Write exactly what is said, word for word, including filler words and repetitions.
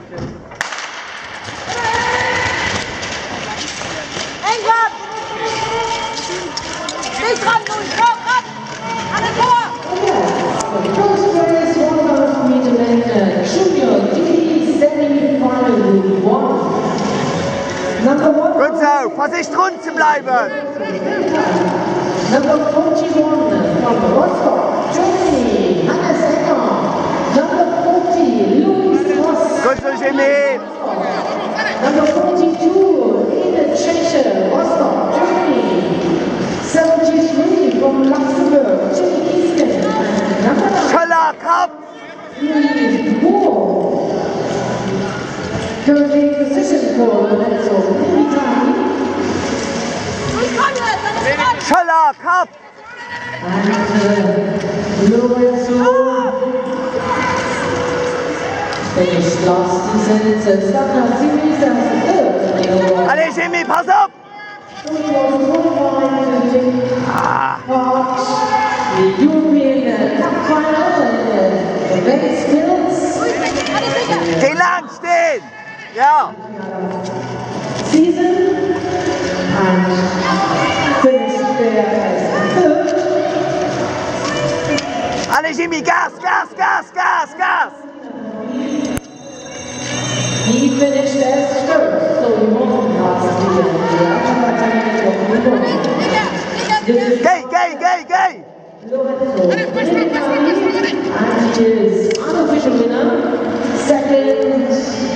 Eng ab! Nicht dran, Louis! Komm, ab! An den Tor! First race one hundred meter men junior D semi-final group one. Number one. Gut so, Vorsicht rund zu bleiben. Number forty-one from Rostock, Germany, Hannes Ecker. Number forty, Louis Ross. Gut so, Jimmy. Number forty-two, Ede Tscheche, Rostock, Germany. seventy-three from Luxembourg, Jimmy Easton. Number nine, Schöller Cup. Louis Moore. Currently position for Lorenzo Militari. Schöller Cup. And uh, Lorenzo finished last season at Santa Series as third. Allez, Jimmy, pass auf. Ah. The European Cup final and the best skills. Geh lang stehen. Ja. Season and finished there as third. Allez, Jimmy, Gas, Gas, Gas, Gas, Gas. He finished as third, so he won last year. Geh, geh, geh, geh. Lorenzo Militari, and he is unofficial winner, second